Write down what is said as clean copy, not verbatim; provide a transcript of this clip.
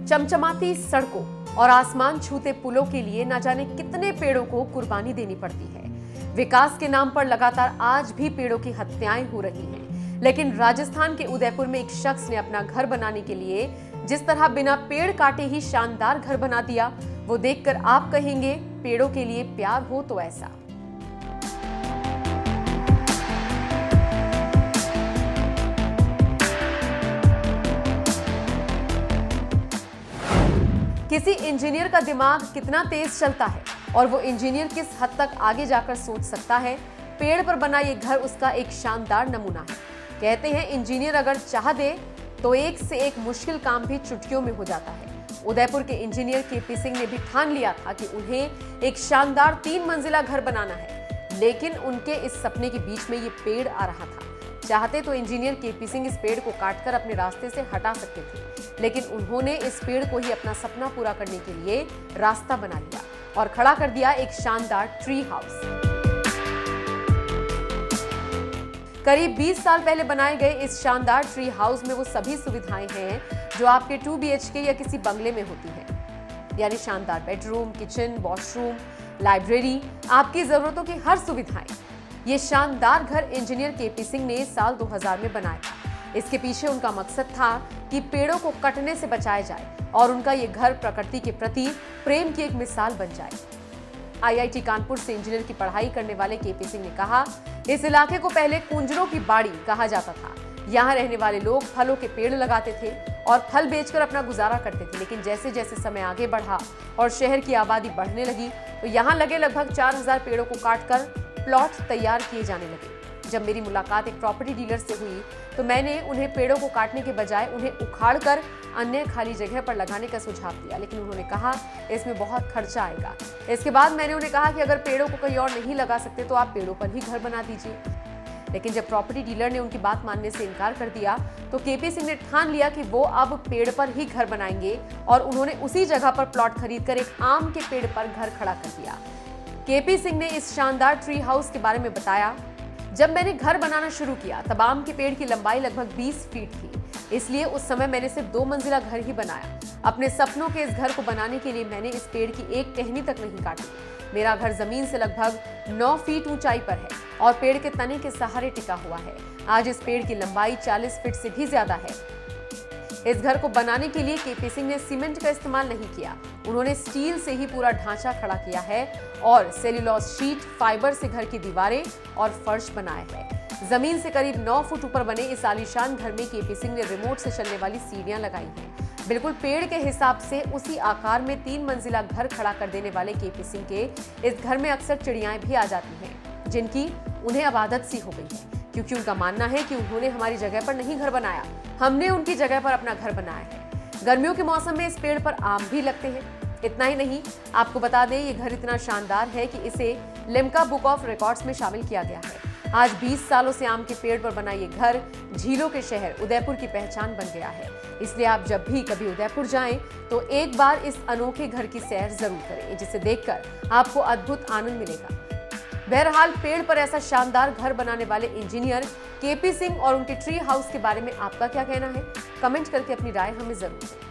चमचमाती सड़कों और आसमान छूते पुलों के लिए न जाने कितने पेड़ों को कुर्बानी देनी पड़ती है। विकास के नाम पर लगातार आज भी पेड़ों की हत्याएं हो रही हैं। लेकिन राजस्थान के उदयपुर में एक शख्स ने अपना घर बनाने के लिए जिस तरह बिना पेड़ काटे ही शानदार घर बना दिया, वो देखकर आप कहेंगे पेड़ों के लिए प्यार हो तो ऐसा। किसी इंजीनियर का दिमाग कितना तेज चलता है और वो इंजीनियर किस हद तक आगे जाकर सोच सकता है, पेड़ पर बना ये घर उसका एक शानदार नमूना है। कहते हैं इंजीनियर अगर चाह दे तो एक से एक मुश्किल काम भी चुटकियों में हो जाता है। उदयपुर के इंजीनियर केपी सिंह ने भी ठान लिया था कि उन्हें एक शानदार 3 मंजिला घर बनाना है, लेकिन उनके इस सपने के बीच में ये पेड़ आ रहा था। चाहते तो इंजीनियर केपी सिंह इस पेड़ को काटकर अपने रास्ते से हटा सकते थे, लेकिन उन्होंने इस पेड़ को ही अपना सपना पूरा करने के लिए रास्ता बना लिया और खड़ा कर दिया एक शानदार ट्री हाउस। करीब 20 साल पहले बनाए गए इस शानदार ट्री हाउस में वो सभी सुविधाएं हैं जो आपके 2 BHK या किसी बंगले में होती हैं, यानी शानदार बेडरूम, किचन, वॉशरूम, लाइब्रेरी, आपकी जरूरतों की हर सुविधाएं। ये शानदार घर इंजीनियर केपी सिंह ने साल 2000 में बनाया था। इसके पीछे उनका मकसद था कि पेड़ों को कटने से बचाया जाए और उनका ये घर प्रकृति के प्रति प्रेम की एक मिसाल बन जाए। IIT कानपुर से इंजीनियर की पढ़ाई करने वाले केपी सिंह ने कहा, इस इलाके को पहले कुंजरों की बाड़ी कहा जाता था। यहाँ रहने वाले लोग फलों के पेड़ लगाते थे और फल बेचकर अपना गुजारा करते थे, लेकिन जैसे जैसे समय आगे बढ़ा और शहर की आबादी बढ़ने लगी तो यहाँ लगे लगभग 4000 पेड़ों को काटकर प्लॉट तैयार किए जाने लगे। जब मेरी मुलाकात एक प्रॉपर्टी डीलर से हुई तो मैंने उन्हें पेड़ों को काटने के बजाय उन्हें उखाड़कर अन्य खाली जगह पर लगाने का सुझाव दिया, लेकिन उन्होंने कहा इसमें बहुत खर्चा आएगा। इसके बाद मैंने उन्हें कहा कि अगर पेड़ों को कहीं और नहीं लगा सकते तो आप पेड़ों पर ही घर बना दीजिए। लेकिन जब प्रॉपर्टी डीलर ने उनकी बात मानने से इनकार कर दिया तो केपी सिंह ने ठान लिया कि वो अब पेड़ पर ही घर बनाएंगे और उन्होंने उसी जगह पर प्लॉट खरीदकर एक आम के पेड़ पर घर खड़ा कर दिया। केपी सिंह ने इस शानदार ट्री हाउस के बारे में बताया, जब मैंने घर बनाना शुरू किया तब आम के पेड़ की लंबाई लगभग 20 फीट थी, इसलिए उस समय मैंने सिर्फ 2 मंजिला घर ही बनाया। अपने सपनों के इस घर को बनाने के लिए मैंने इस पेड़ की एक टहनी तक नहीं काटी। मेरा घर जमीन से लगभग 9 फीट ऊंचाई पर है और पेड़ के तने के सहारे टिका हुआ है। आज इस पेड़ की लंबाई 40 फीट से भी ज्यादा है। इस घर को बनाने के लिए केपी सिंह ने सीमेंट का इस्तेमाल नहीं किया, उन्होंने स्टील से ही पूरा ढांचा खड़ा किया है और सेल्यूलोज शीट, फाइबर से घर की दीवारें और फर्श बनाया है। जमीन से करीब 9 फुट ऊपर बने इस आलीशान घर में केपी सिंह ने रिमोट से चलने वाली सीढ़ियां लगाई हैं। बिल्कुल पेड़ के हिसाब से उसी आकार में 3 मंजिला घर खड़ा कर देने वाले केपी सिंह के इस घर में अक्सर चिड़ियाएं भी आ जाती हैं, जिनकी उन्हें अब आदत सी हो गई है, क्योंकि उनका मानना है कि उन्होंने हमारी जगह पर नहीं घर बनाया, हमने उनकी जगह पर अपना घर बनाया है। गर्मियों के मौसम में इस पेड़ पर आम भी लगते हैं। इतना ही नहीं, आपको बता दें ये घर इतना शानदार है कि इसे लिम्का बुक ऑफ रिकॉर्ड्स में शामिल किया गया है। आज 20 सालों से आम के पेड़ पर बना ये घर झीलों के शहर उदयपुर की पहचान बन गया है। इसलिए आप जब भी कभी उदयपुर जाएं तो एक बार इस अनोखे घर की सैर जरूर करें, जिसे देखकर आपको अद्भुत आनंद मिलेगा। बहरहाल पेड़ पर ऐसा शानदार घर बनाने वाले इंजीनियर केपी सिंह और उनके ट्री हाउस के बारे में आपका क्या कहना है? कमेंट करके अपनी राय हमें जरूर दें।